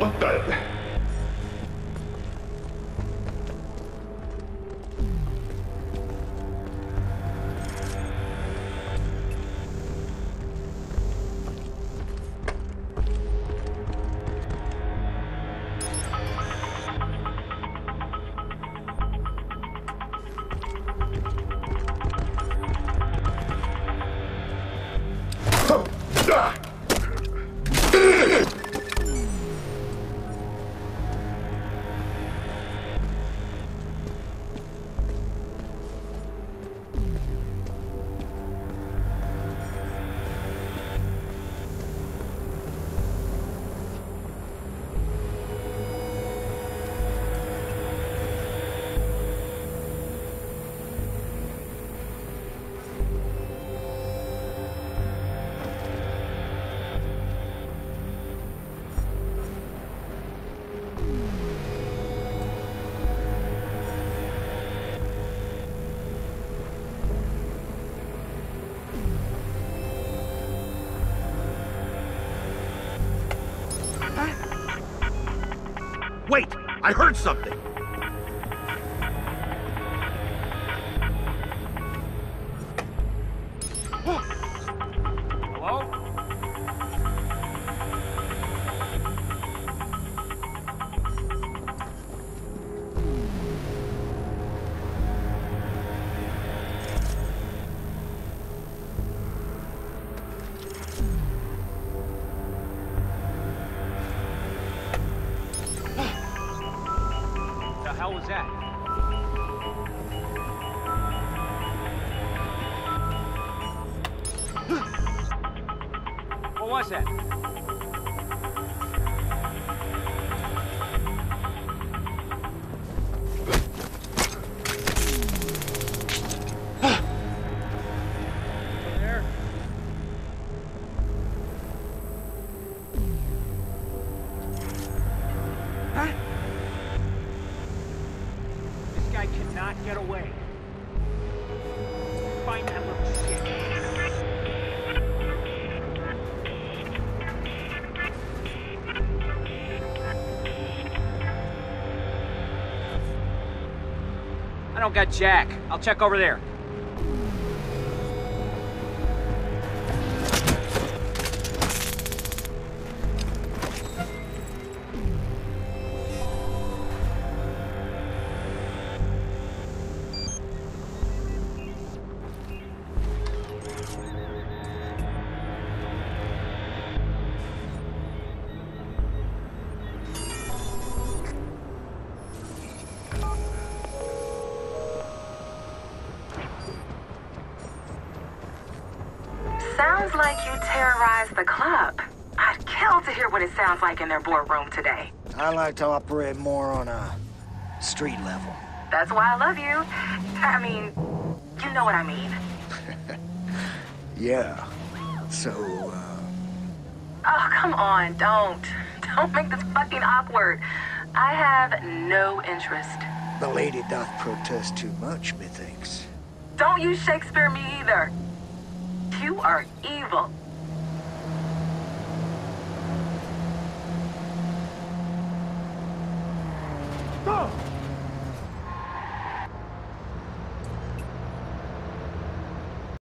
What the? Wait! I heard something! Hello? The hell was that? What was that? There. Huh? This guy cannot get away. Find that little shit. I don't got Jack. I'll check over there. Sounds like you terrorized the club. I'd kill to hear what it sounds like in their boardroom today. I like to operate more on a street level. That's why I love you. I mean, you know what I mean. Yeah. So, Oh, come on, don't. Don't make this fucking awkward. I have no interest. the lady doth protest too much, methinks. Don't use Shakespeare me either. You are evil. Go!